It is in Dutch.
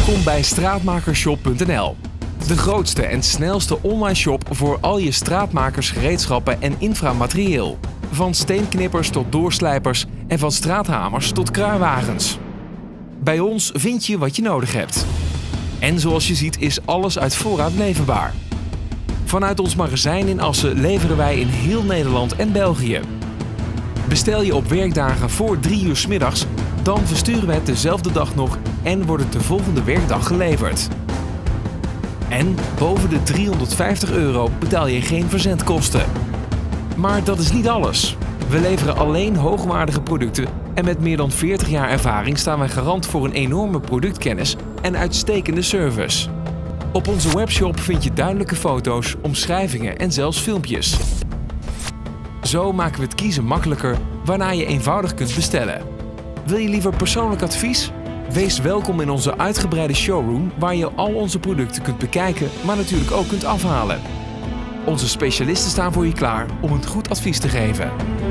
Welkom bij Straatmakershop.nl. De grootste en snelste online shop voor al je straatmakersgereedschappen en inframaterieel. Van steenknippers tot doorslijpers en van straathamers tot kruiwagens. Bij ons vind je wat je nodig hebt. En zoals je ziet is alles uit voorraad leverbaar. Vanuit ons magazijn in Assen leveren wij in heel Nederland en België. Bestel je op werkdagen voor 3 uur 's middags, dan versturen we het dezelfde dag nog en wordt het de volgende werkdag geleverd. En boven de €350 betaal je geen verzendkosten. Maar dat is niet alles. We leveren alleen hoogwaardige producten en met meer dan 40 jaar ervaring staan wij garant voor een enorme productkennis en uitstekende service. Op onze webshop vind je duidelijke foto's, omschrijvingen en zelfs filmpjes. Zo maken we het kiezen makkelijker, waarna je eenvoudig kunt bestellen. Wil je liever persoonlijk advies? Wees welkom in onze uitgebreide showroom waar je al onze producten kunt bekijken, maar natuurlijk ook kunt afhalen. Onze specialisten staan voor je klaar om een goed advies te geven.